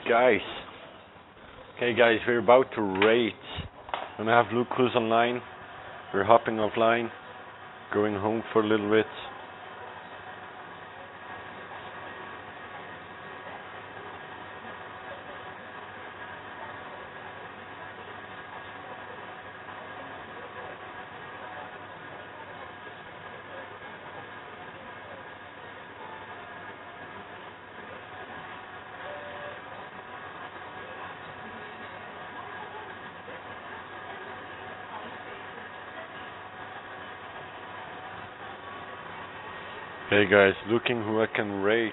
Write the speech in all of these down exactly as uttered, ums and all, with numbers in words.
Guys, okay guys, we're about to raid. When I have Luke Cruz online, we're hopping offline, going home for a little bit. Hey guys, looking who I can raid.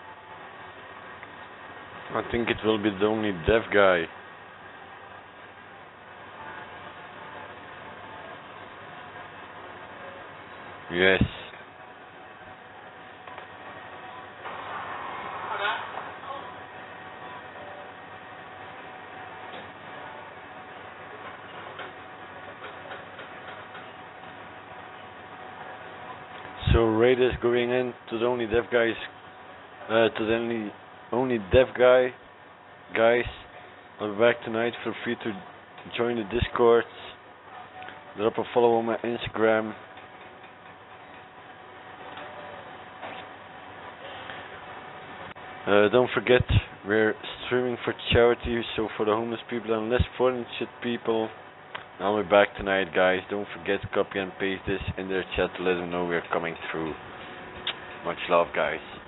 I think it will be the only dev guy. Yes. So raid is going in to the only dev guys, uh, to the only only dev guy, guys. I'll be back tonight. Feel free to join the Discord. Drop a follow on my Instagram. Uh, don't forget, we're streaming for charity, so for the homeless people and less fortunate people. I'll be back tonight, guys. Don't forget to copy and paste this in their chat to let them know we're coming through. Much love, guys.